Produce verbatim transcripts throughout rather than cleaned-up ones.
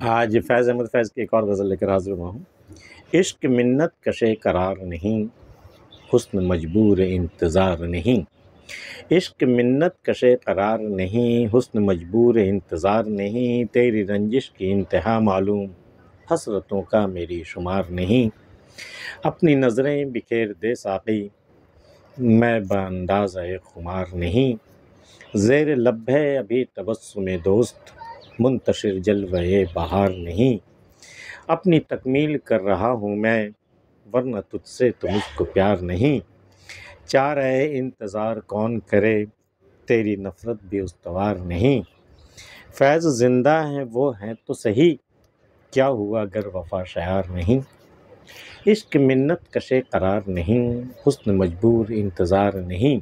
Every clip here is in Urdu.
آج فیض احمد فیض کی ایک اور غزل لے کر حاضر ہوا ہوں۔ عشق منت کشے قرار نہیں، حسن مجبور انتظار نہیں۔ عشق منت کشے قرار نہیں، حسن مجبور انتظار نہیں۔ تیری رنجش کی انتہا معلوم، حسرتوں کا میری شمار نہیں۔ اپنی نظریں بکھیر دے ساقی، میں باندازِ خمار نہیں۔ زیر لب ہے ابھی تبسم دوست، منتشر جلوۂ بہار نہیں۔ اپنی تکمیل کر رہا ہوں میں، ورنہ تجھ سے تو مجھ کو پیار نہیں۔ چارہ انتظار کون کرے، تیری نفرت بھی استوار نہیں۔ فیض زندہ ہیں وہ ہیں تو سہی، کیا ہوا اگر وفا شیار نہیں۔ عشق منت کشے قرار نہیں، حسن مجبور انتظار نہیں۔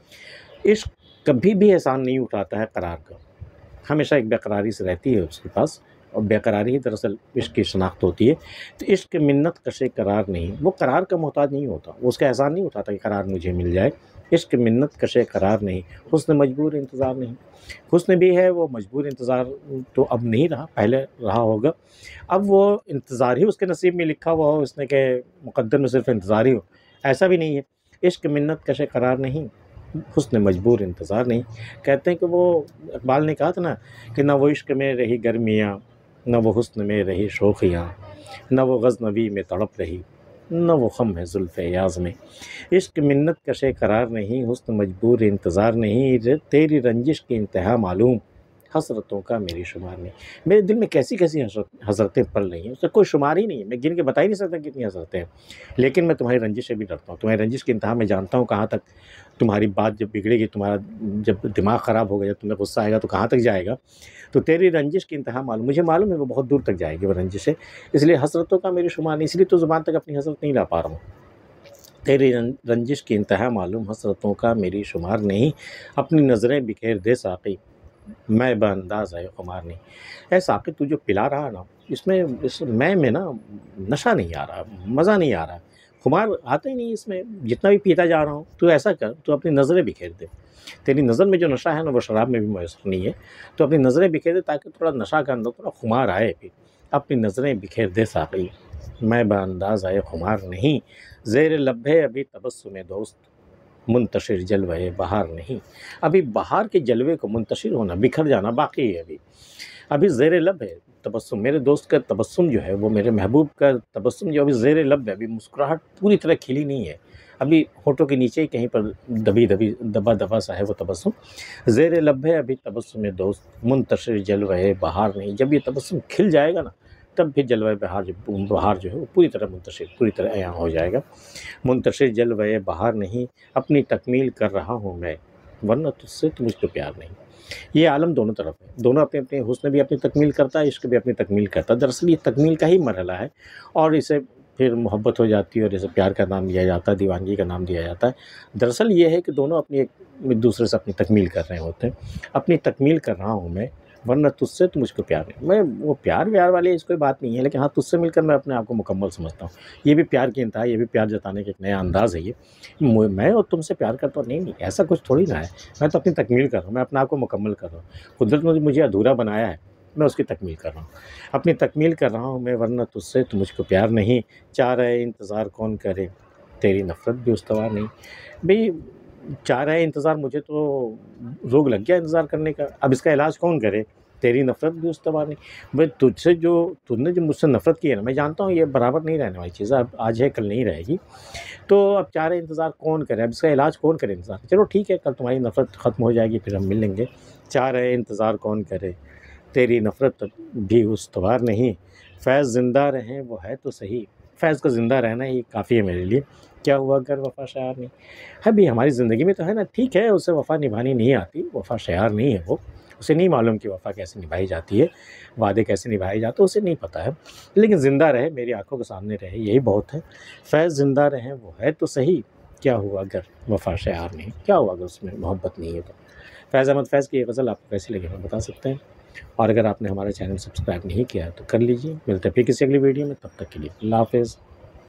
عشق کبھی بھی احسان نہیں اٹھاتا ہے قرار کا، ہمیشہ ایک بےقراری سے رہتی ہے اس کے پاس، اور بےقراری ہی دراصل عشق کی شناخت ہوتی ہے۔ تو عشق منت کشے قرار نہیں، وہ قرار کا محتاج نہیں ہوتا، وہ اس کا احسان نہیں اٹھاتا کہ قرار مجھے مل جائے۔ عشق منت کشے قرار نہیں، حسن مجبور انتظار نہیں۔ حسن بھی ہے وہ مجبور انتظار تو اب نہیں رہا، پہلے رہا ہوگا، اب وہ انتظار ہی اس کے نصیب میں لکھا ہوا ہو اس نے کہ مقدر میں صرف انتظار ہی ہو، ایسا بھی نہیں ہے۔ عشق منت کشے قرار نہیں، حسن مجبور انتظار نہیں۔ کہتے ہیں کہ وہ اقبال نے کہا تھا نا کہ نہ وہ عشق میں رہی گرمیاں، نہ وہ حسن میں رہی شوخیاں، نہ وہ غزنوی میں تڑپ رہی، نہ وہ خم ہے زلف یاز میں۔ عشق منت کشے قرار نہیں، حسن مجبور انتظار نہیں۔ تیری رنجش کی انتہا معلوم، حسرتوں کا میری شمار نہیں۔ میرے دل میں کیسی کیسی حسرت حسرتیں پل رہی ہیں، اس کا کوئی شمار ہی نہیں ہے، میں گن کے بتا ہی نہیں سکتا کتنی حسرتیں ہیں، لیکن میں تمہاری رنجش سے بھی ڈرتا ہوں۔ تمہاری رنجش کی انتہا میں جانتا ہوں کہاں تک تمہاری بات جب بگڑے گی، تمہارا جب دماغ خراب ہوگا، جب تمہیں غصہ آئے گا تو کہاں تک جائے گا۔ تو تیری رنجش کی انتہا معلوم، مجھے معلوم ہے وہ بہت دور تک جائے گی وہ رنجش ہے، اس لیے حسرتوں کا میری شمار نہیں، اس لیے تو زبان تک اپنی حسرت نہیں لا پا رہا ہوں۔ تیری رنجش کی انتہا معلوم، حسرتوں کا میری شمار نہیں۔ اپنی نظریں بکھیر دے ساقی، میں بانداز ہے خمار نہیں۔ اے ساقی تو جو پلا رہا نا، اس میں اس میں میں نا نشہ نہیں آ رہا، مزہ نہیں آ رہا، خمار آتا ہی نہیں اس میں، جتنا بھی پیتا جا رہا ہوں۔ تو ایسا کر، تو اپنی نظریں بکھیر دے، تیری نظر میں جو نشہ ہے نا وہ شراب میں بھی میسر نہیں ہے، تو اپنی نظریں بکھیر دے تاکہ تھوڑا نشہ کا اندر تھوڑا خمار آئے پھر۔ اپنی نظریں بکھیر دے ساقی، میں بانداز آئے خمار نہیں۔ زیر لب ہے ابھی تبسم دوست، منتشر جلوۂ بہار نہیں۔ ابھی بہار کے جلوے کو منتشر ہونا، بکھر جانا باقی ہے، ابھی ابھی زیر لب ہے تبسم، میرے دوست کا تبسم جو ہے، وہ میرے محبوب کا تبسم جو ابھی زیر لب ہے، ابھی مسکراہٹ پوری طرح کھلی نہیں ہے، ابھی ہونٹوں کے نیچے ہی کہیں پر دبی دبی دبا دبا سا ہے وہ تبسم۔ زیر لب ہے ابھی تبسم دوست، منتشر جلوۂ بہار نہیں۔ جب یہ تبسم کھل جائے گا نا، تب پھر جلوۂ بہار جو بہار جو ہے وہ پوری طرح منتشر پوری طرح عیاں ہو جائے گا۔ منتشر جلوۂ بہار نہیں، اپنی تکمیل کر رہا ہوں میں، ورنہ تجھ سے تو مجھ کو پیار نہیں۔ یہ عالم دونوں طرف ہے، دونوں اپنے اپنے حسن بھی اپنی تکمیل کرتا ہے، عشق بھی اپنی تکمیل کرتا ہے۔ دراصل یہ تکمیل کا ہی مرحلہ ہے، اور اسے پھر محبت ہو جاتی ہے، اور اسے پیار کا نام دیا جاتا ہے، دیوانگی کا نام دیا جاتا ہے۔ دراصل یہ ہے کہ دونوں اپنی ایک دوسرے سے اپنی تکمیل کر رہے ہوتے ہیں۔ اپنی تکمیل کر رہا ہوں میں، ورنہ تجھ سے تو مجھ کو پیار نہیں۔ میں وہ پیار ویار والے اس کوئی بات نہیں ہے، لیکن ہاں تجھ سے مل کر میں اپنے آپ کو مکمل سمجھتا ہوں۔ یہ بھی پیار کی انتہا، یہ بھی پیار جتانے کا ایک نیا انداز ہے۔ یہ میں اور تم سے پیار کرتا ہوں، نہیں نہیں ایسا کچھ تھوڑی نہ ہے، میں تو اپنی تکمیل کر رہا ہوں، میں اپنے آپ کو مکمل کر رہا ہوں۔ قدرت نے مجھے ادھورا بنایا ہے، میں اس کی تکمیل کر رہا ہوں، اپنی تکمیل کر رہا ہوں میں، ورنہ تجھ سے تو مجھ کو پیار نہیں۔ چارہ انتظار کون کرے، تیری نفرت بھی استوار نہیں۔ بھئی چارہ انتظار، مجھے تو روگ لگ گیا انتظار کرنے کا، اب اس کا علاج کون کرے، تیری نفرت بھی استوار نہیں۔ بھئی تجھ سے جو تجھ نے جو مجھ سے نفرت کی ہے نا، میں جانتا ہوں یہ برابر نہیں رہنے والی چیز ہے، اب آج ہے کل نہیں رہے گی، تو اب چارہ انتظار کون کرے، اب اس کا علاج کون کرے انتظار۔ چلو ٹھیک ہے، کل تمہاری نفرت ختم ہو جائے گی، پھر ہم مل لیں گے۔ چارہ انتظار کون کرے، تیری نفرت بھی استوار نہیں۔ فیض زندہ رہیں وہ ہے تو صحیح، فیض کا زندہ رہنا ہی کافی ہے میرے لیے، کیا ہوا اگر وفا شیار نہیں۔ ہے بھی ہماری زندگی میں تو ہے نا، ٹھیک ہے اسے وفا نبھانی نہیں آتی، وفا شیار نہیں ہے، وہ اسے نہیں معلوم کہ وفا کیسے نبھائی جاتی ہے، وعدے کیسے نبھائے جاتے ہیں، اسے نہیں پتہ ہے، لیکن زندہ رہے، میری آنکھوں کے سامنے رہے، یہی بہت ہے۔ فیض زندہ رہیں وہ ہے تو صحیح، کیا ہوا اگر وفا شیار نہیں، کیا ہوا اگر اس میں محبت نہیں ہے تو۔ فیض احمد فیض کی یہ غزل آپ کو کیسی لگی ہمیں بتا سکتے ہیں، اور اگر آپ نے ہمارا چینل سبسکرائب نہیں کیا ہے تو کر لیجیے۔ ملتے ہیں پھر کسی اگلی ویڈیو میں، تب تک کے لیے اللہ حافظ۔